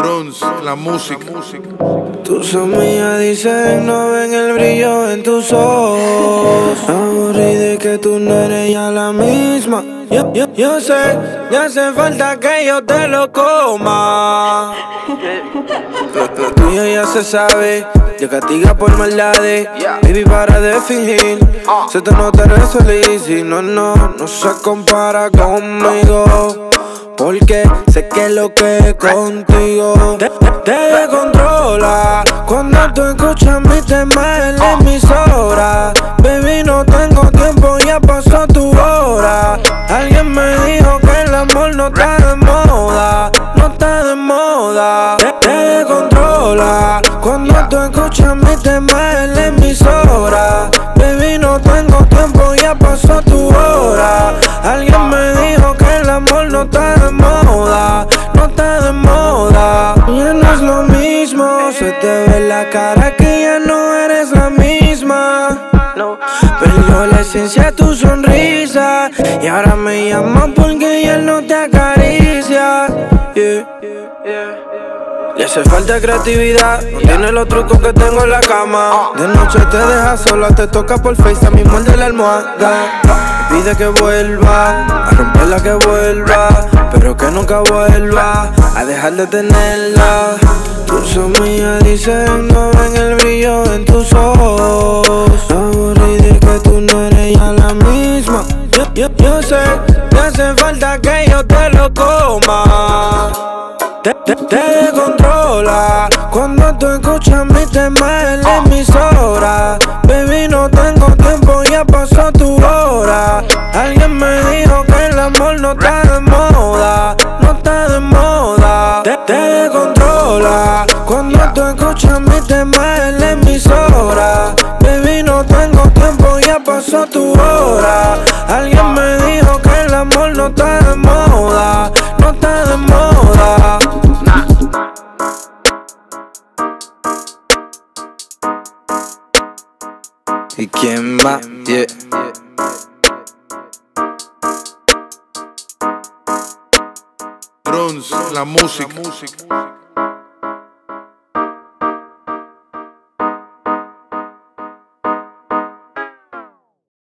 Bronze, la música. Tus amigas dicen no ven el brillo en tus ojos. Aburrí de que tú no eres ya la misma. Yo sé, ya hace falta que yo te lo coma. Lo tuyo ya se sabe, te castiga por maldades. Baby, para de fingir, se te nota feliz. Y no se compara conmigo, porque sé que lo que es contigo te controla. Cuando tú escuchas mi tema en la emisora, baby, no tengo tiempo, ya pasó tu hora. Alguien me dijo que el amor no está de moda, no está de moda. Te controla. Cuando tú escuchas mi tema en la emisora, baby, no tengo tiempo, ya pasó tu hora. Alguien me dijo que el amor no está de moda, no está de moda. Ya no es lo mismo, se te ve en la cara que ya no eres la misma. Perdió la esencia de tu sonrisa y ahora me llaman porque ya no te acaricia. Le hace falta creatividad, no tiene los trucos que tengo en la cama. De noche te deja sola, te toca por FaceTime y muerde la almohada. Pide que vuelva, a romperla que vuelva, pero que nunca vuelva a dejar de tenerla. Tus amigas dicen no ven el brillo en tus ojos. Aburrí de que tú no eres ya la misma. Yo sé, te hace falta que yo te lo coma. Te controla. Cuando tú escuchas mi tema en la emisora, baby, no tengo tiempo, ya pasó tu hora. Alguien me dijo que el amor no está de moda, no está de moda. Te controla. Cuando tú escuchas mi tema en la emisora, baby, no tengo tiempo, ya pasó tu hora. Alguien me dijo que el amor no está de moda, no está de moda. ¿Y quién más? Yeah. Bronze, la música.